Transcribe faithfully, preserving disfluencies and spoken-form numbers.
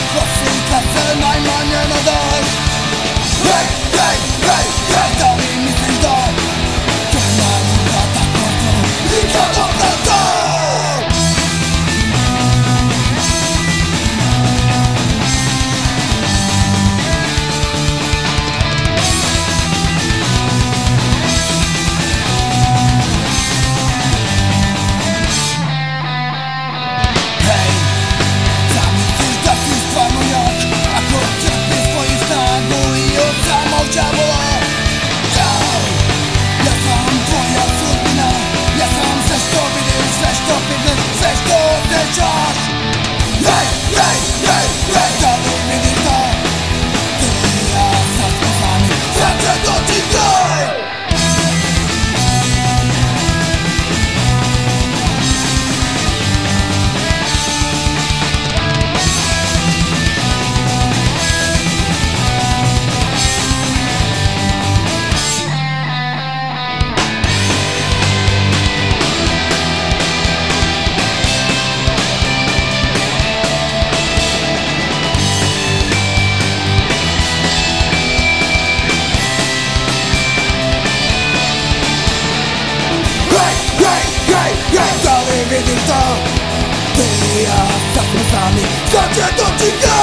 Klasica se najmanje nadaš. Hej, hej, hej, hej, da li misliš da to je najluda tako to nikad opravda? Vidim da ti i ja sad smo sami, sad će doći